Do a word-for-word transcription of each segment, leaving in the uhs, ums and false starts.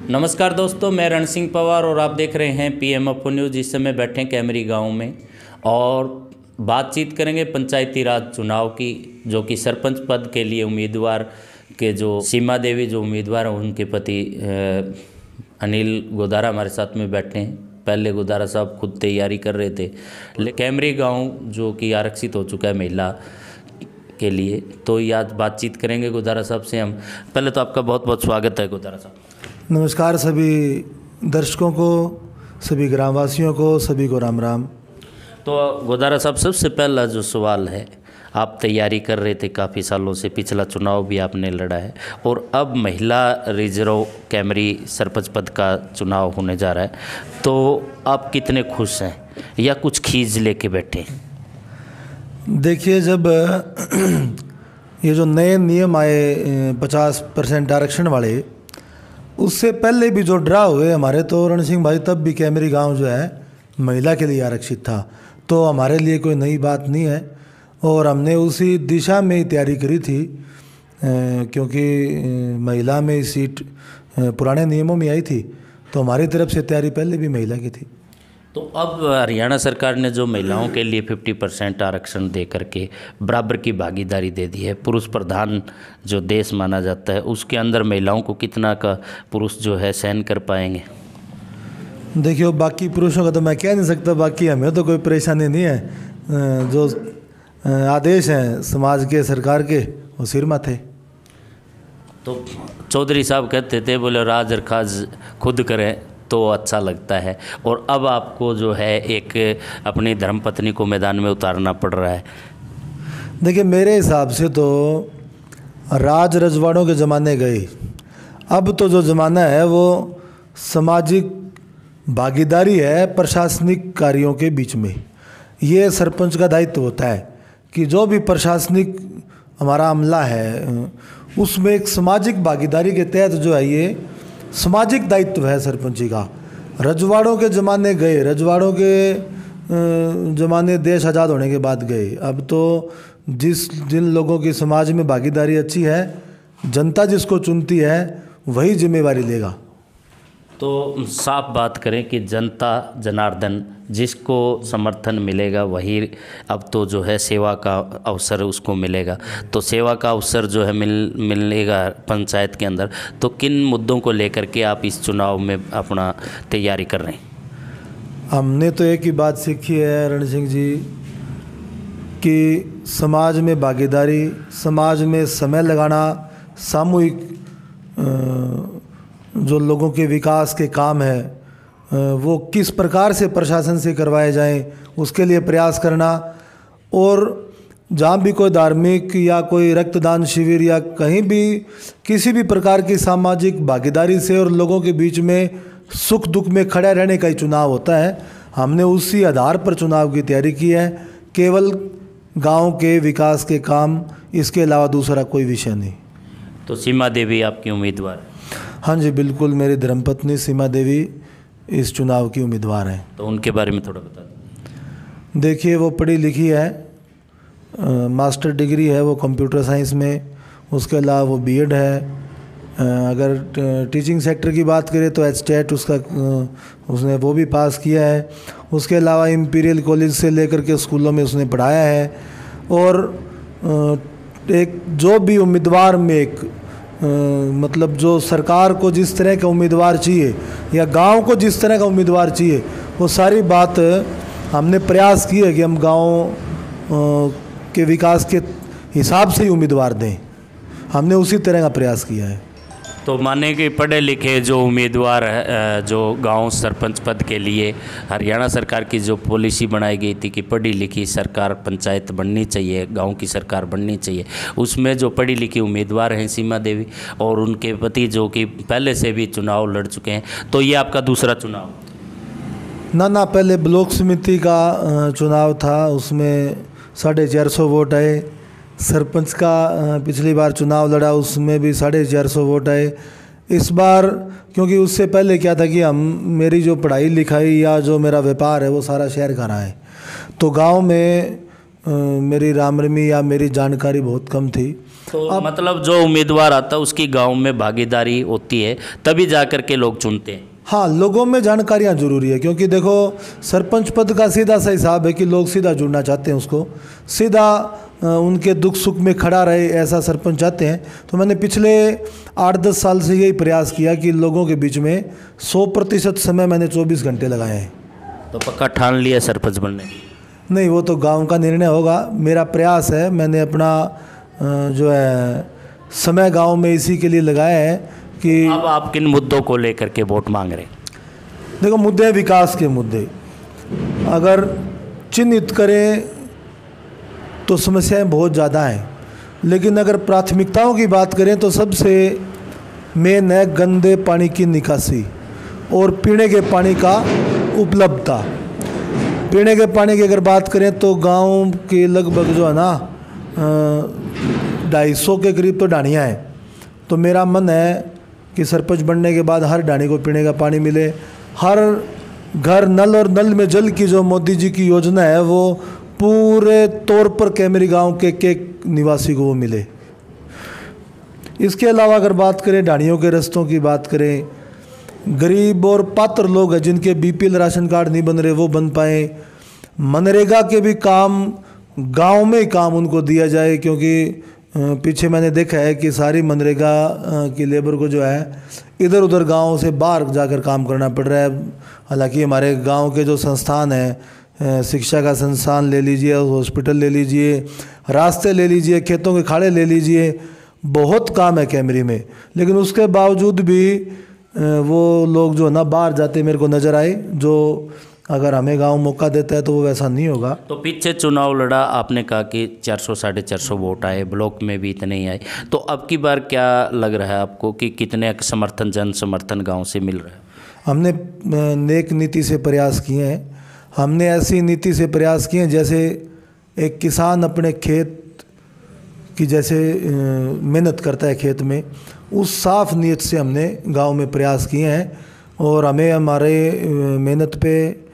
नमस्कार दोस्तों, मैं रण सिंह पवार और आप देख रहे हैं पीएम अप्पू न्यूज़। इस समय बैठे हैं कैमरी गांव में और बातचीत करेंगे पंचायती राज चुनाव की, जो कि सरपंच पद के लिए उम्मीदवार के जो सीमा देवी जो उम्मीदवार हैं उनके पति अनिल गोदारा हमारे साथ में बैठे हैं। पहले गोदारा साहब खुद तैयारी कर रहे थे, लेकिन कैमरी गाँव जो कि आरक्षित हो चुका है महिला के लिए, तो ये आज बातचीत करेंगे गोदारा साहब से हम। पहले तो आपका बहुत बहुत स्वागत है गोदारा साहब। नमस्कार सभी दर्शकों को, सभी ग्रामवासियों को, सभी को राम राम। तो गोदारा साहब, सबसे पहला जो सवाल है, आप तैयारी कर रहे थे काफ़ी सालों से, पिछला चुनाव भी आपने लड़ा है और अब महिला रिजर्व कैमरी सरपंच पद का चुनाव होने जा रहा है, तो आप कितने खुश हैं या कुछ खींच लेके बैठे? देखिए, जब ये जो नए नियम आए पचास परसेंट आरक्षण वाले, उससे पहले भी जो ड्रा हुए हमारे, तो रण सिंह भाई तब भी कैमरी गांव जो है महिला के लिए आरक्षित था, तो हमारे लिए कोई नई बात नहीं है और हमने उसी दिशा में ही तैयारी करी थी, क्योंकि महिला में सीट पुराने नियमों में आई थी, तो हमारी तरफ से तैयारी पहले भी महिला की थी। तो अब हरियाणा सरकार ने जो महिलाओं के लिए पचास परसेंट आरक्षण दे करके बराबर की भागीदारी दे दी है, पुरुष प्रधान जो देश माना जाता है, उसके अंदर महिलाओं को कितना का पुरुष जो है सहन कर पाएंगे? देखिए, बाकी पुरुषों का तो मैं कह नहीं सकता, बाकी हमें तो कोई परेशानी नहीं है। जो आदेश हैं समाज के, सरकार के, वो सिर माथे। तो चौधरी साहब कहते थे, बोले राज और खाज खुद करें तो अच्छा लगता है, और अब आपको जो है एक अपनी धर्मपत्नी को मैदान में उतारना पड़ रहा है। देखिए, मेरे हिसाब से तो राज रजवाड़ों के ज़माने गए, अब तो जो ज़माना है वो सामाजिक भागीदारी है प्रशासनिक कार्यों के बीच में। ये सरपंच का दायित्व होता है कि जो भी प्रशासनिक हमारा अमला है उसमें एक सामाजिक भागीदारी के तहत जो है ये सामाजिक दायित्व है सरपंची का। रजवाड़ों के ज़माने गए, रजवाड़ों के ज़माने देश आज़ाद होने के बाद गए। अब तो जिस जिन लोगों की समाज में भागीदारी अच्छी है, जनता जिसको चुनती है वही जिम्मेवारी लेगा। तो साफ बात करें कि जनता जनार्दन जिसको समर्थन मिलेगा वही अब तो जो है सेवा का अवसर उसको मिलेगा। तो सेवा का अवसर जो है मिल मिलेगा पंचायत के अंदर, तो किन मुद्दों को लेकर के आप इस चुनाव में अपना तैयारी कर रहे हैं? हमने तो एक ही बात सीखी है रण सिंह जी, कि समाज में भागीदारी, समाज में समय लगाना, सामूहिक जो लोगों के विकास के काम है वो किस प्रकार से प्रशासन से करवाए जाएं, उसके लिए प्रयास करना। और जहाँ भी कोई धार्मिक या कोई रक्तदान शिविर या कहीं भी किसी भी प्रकार की सामाजिक भागीदारी से और लोगों के बीच में सुख दुख में खड़े रहने का ही चुनाव होता है। हमने उसी आधार पर चुनाव की तैयारी की है, केवल गांव के विकास के काम, इसके अलावा दूसरा कोई विषय नहीं। तो सीमा देवी आपकी उम्मीदवार? हाँ जी, बिल्कुल, मेरी धर्मपत्नी सीमा देवी इस चुनाव की उम्मीदवार हैं। तो उनके बारे में थोड़ा बता दें। देखिए, वो पढ़ी लिखी है, आ, मास्टर डिग्री है वो कंप्यूटर साइंस में, उसके अलावा वो बीएड है। आ, अगर टीचिंग सेक्टर की बात करें तो एचटेट उसका आ, उसने वो भी पास किया है। उसके अलावा इंपीरियल कॉलेज से लेकर के स्कूलों में उसने पढ़ाया है। और आ, एक जो भी उम्मीदवार में एक Uh, मतलब जो सरकार को जिस तरह का उम्मीदवार चाहिए या गांव को जिस तरह का उम्मीदवार चाहिए, वो सारी बात हमने प्रयास की है कि हम गांव के विकास के हिसाब से ही उम्मीदवार दें। हमने उसी तरह का प्रयास किया है। तो माने कि पढ़े लिखे जो उम्मीदवार है, जो गांव सरपंच पद के लिए हरियाणा सरकार की जो पॉलिसी बनाई गई थी कि पढ़ी लिखी सरकार पंचायत बननी चाहिए, गांव की सरकार बननी चाहिए, उसमें जो पढ़ी लिखी उम्मीदवार हैं सीमा देवी और उनके पति जो कि पहले से भी चुनाव लड़ चुके हैं, तो ये आपका दूसरा चुनाव? ना ना, पहले ब्लॉक समिति का चुनाव था, उसमें साढ़े चार सौ वोट आए। सरपंच का पिछली बार चुनाव लड़ा, उसमें भी साढ़े चार सौ वोट आए। इस बार क्योंकि उससे पहले क्या था कि हम मेरी जो पढ़ाई लिखाई या जो मेरा व्यापार है वो सारा शहर का रहा है, तो गांव में आ, मेरी रामरमी या मेरी जानकारी बहुत कम थी। तो अब मतलब जो उम्मीदवार आता है उसकी गांव में भागीदारी होती है, तभी जा कर के लोग चुनते हैं। हाँ, लोगों में जानकारियाँ जरूरी है, क्योंकि देखो सरपंच पद का सीधा सा हिसाब है कि लोग सीधा जुड़ना चाहते हैं, उसको सीधा उनके दुख सुख में खड़ा रहे ऐसा सरपंच चाहते हैं। तो मैंने पिछले आठ दस साल से यही प्रयास किया कि लोगों के बीच में सौ प्रतिशत समय मैंने चौबीस घंटे लगाए हैं। तो पक्का ठान लिया सरपंच बनने? नहीं, वो तो गांव का निर्णय होगा। मेरा प्रयास है, मैंने अपना जो है समय गांव में इसी के लिए लगाया है कि अब आप किन मुद्दों को लेकर के वोट मांग रहे हैं? देखो, मुद्दे हैं विकास के मुद्दे। अगर चिन्हित करें तो समस्याएं बहुत ज़्यादा हैं, लेकिन अगर प्राथमिकताओं की बात करें तो सबसे मेन है गंदे पानी की निकासी और पीने के पानी का उपलब्धता। पीने के पानी की अगर बात करें तो गांव के लगभग जो है ना ढाई सौ के करीब तो ढाणियाँ हैं। तो मेरा मन है कि सरपंच बनने के बाद हर ढाणी को पीने का पानी मिले, हर घर नल और नल में जल की जो मोदी जी की योजना है वो पूरे तौर पर कैमरी गांव के के निवासी को वो मिले। इसके अलावा अगर बात करें ढाणियों के रास्तों की बात करें, गरीब और पात्र लोग हैं जिनके बीपीएल राशन कार्ड नहीं बन रहे वो बन पाए। मनरेगा के भी काम गांव में ही काम उनको दिया जाए, क्योंकि पीछे मैंने देखा है कि सारी मनरेगा की लेबर को जो है इधर उधर गांव से बाहर जाकर काम करना पड़ रहा है। हालांकि हमारे गांव के जो संस्थान हैं, शिक्षा का संस्थान ले लीजिए, हॉस्पिटल ले लीजिए, रास्ते ले लीजिए, खेतों के खाड़े ले लीजिए, बहुत काम है कैमरी में, लेकिन उसके बावजूद भी वो लोग जो है ना बाहर जाते मेरे को नज़र आए। जो अगर हमें गांव मौका देता है तो वो वैसा नहीं होगा। तो पीछे चुनाव लड़ा, आपने कहा कि चार सौ साढ़े चार सौ वोट आए, ब्लॉक में भी इतने ही आए, तो अब की बार क्या लग रहा है आपको कि कितने समर्थन जन समर्थन गांव से मिल रहा है? हमने नेक नीति से प्रयास किए हैं। हमने ऐसी नीति से प्रयास किए हैं जैसे एक किसान अपने खेत की जैसे मेहनत करता है खेत में, उस साफ नीयत से हमने गांव में प्रयास किए हैं। और हमें हमारे मेहनत पे,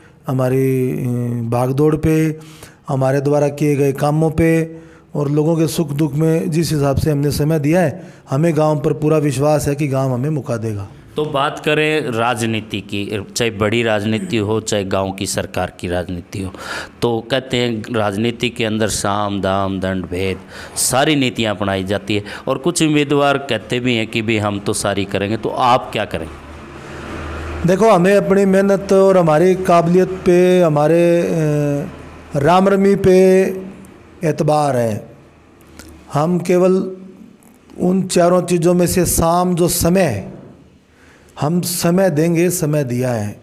हमारी भागदौड़ पे, हमारे द्वारा किए गए कामों पे और लोगों के सुख दुख में जिस हिसाब से हमने समय दिया है, हमें गांव पर पूरा विश्वास है कि गांव हमें मौका देगा। तो बात करें राजनीति की, चाहे बड़ी राजनीति हो चाहे गांव की सरकार की राजनीति हो, तो कहते हैं राजनीति के अंदर साम दाम दंड भेद सारी नीतियां अपनाई जाती है, और कुछ उम्मीदवार कहते भी हैं कि भी हम तो सारी करेंगे, तो आप क्या करेंगे? देखो, हमें अपनी मेहनत और हमारी काबिलियत पे, हमारे रामरमी पे एतबार है। हम केवल उन चारों चीज़ों में से साम जो समय है, हम समय देंगे, समय दिया है।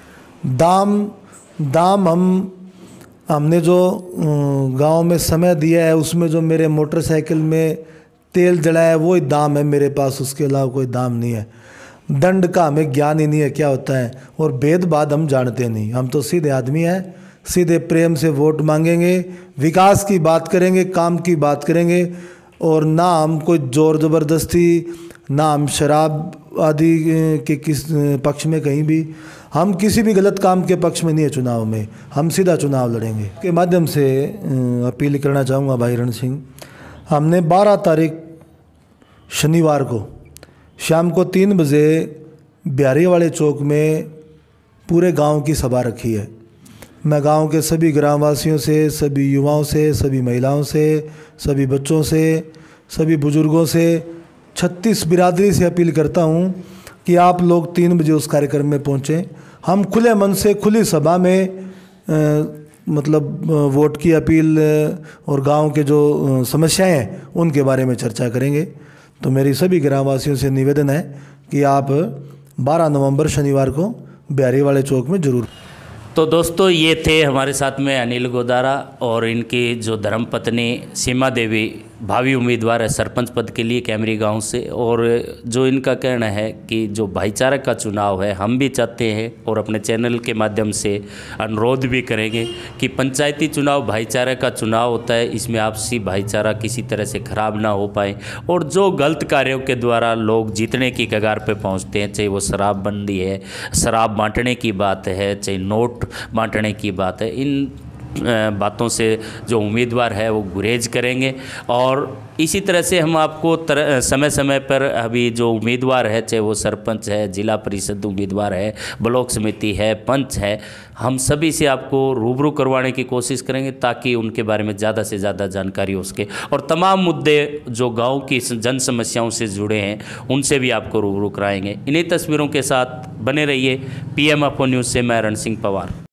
दाम दाम हम हमने जो गांव में समय दिया है उसमें जो मेरे मोटरसाइकिल में तेल जलाया है वो ही दाम है मेरे पास, उसके अलावा कोई दाम नहीं है। दंड का हमें ज्ञान ही नहीं है क्या होता है, और भेदभाव हम जानते नहीं। हम तो सीधे आदमी हैं, सीधे प्रेम से वोट मांगेंगे, विकास की बात करेंगे, काम की बात करेंगे, और ना हम कोई जोर ज़बरदस्ती, ना हम शराब आदि के किस पक्ष में, कहीं भी हम किसी भी गलत काम के पक्ष में नहीं है। चुनाव में हम सीधा चुनाव लड़ेंगे। के माध्यम से अपील करना चाहूँगा भाई रण सिंह, हमने बारह तारीख शनिवार को शाम को तीन बजे बिहारी वाले चौक में पूरे गांव की सभा रखी है। मैं गांव के सभी ग्रामवासियों से, सभी युवाओं से, सभी महिलाओं से, सभी बच्चों से, सभी बुजुर्गों से, छत्तीस बिरादरी से अपील करता हूं कि आप लोग तीन बजे उस कार्यक्रम में पहुंचें। हम खुले मन से खुली सभा में आ, मतलब वोट की अपील और गांव के जो समस्याएं हैं उनके बारे में चर्चा करेंगे। तो मेरी सभी ग्रामवासियों से निवेदन है कि आप बारह नवंबर शनिवार को बिहारी वाले चौक में जरूर। तो दोस्तों, ये थे हमारे साथ में अनिल गोदारा और इनकी जो धर्मपत्नी सीमा देवी, भावी उम्मीदवार है सरपंच पद के लिए कैमरी गांव से। और जो इनका कहना है कि जो भाईचारा का चुनाव है, हम भी चाहते हैं और अपने चैनल के माध्यम से अनुरोध भी करेंगे कि पंचायती चुनाव भाईचारा का चुनाव होता है, इसमें आपसी भाईचारा किसी तरह से खराब ना हो पाए, और जो गलत कार्यों के द्वारा लोग जीतने की कगार पे पहुंचते हैं, चाहे वो शराबबंदी है, शराब बांटने की बात है, चाहे नोट बांटने की बात है, इन बातों से जो उम्मीदवार है वो गुरेज करेंगे। और इसी तरह से हम आपको तर, समय समय पर अभी जो उम्मीदवार है, चाहे वो सरपंच है, जिला परिषद उम्मीदवार है, ब्लॉक समिति है, पंच है, हम सभी से आपको रूबरू करवाने की कोशिश करेंगे ताकि उनके बारे में ज़्यादा से ज़्यादा जानकारी हो सके। और तमाम मुद्दे जो गांव की जन समस्याओं से जुड़े हैं उनसे भी आपको रूबरू कराएंगे। इन्हीं तस्वीरों के साथ बने रहिए। पीएम अप्पू न्यूज़ से मैं रण सिंह पवार।